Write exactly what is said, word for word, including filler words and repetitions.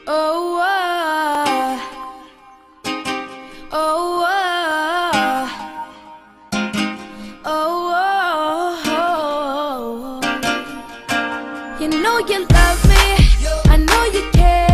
Oh, oh, oh, oh, oh, oh. You know you love me, I know you care.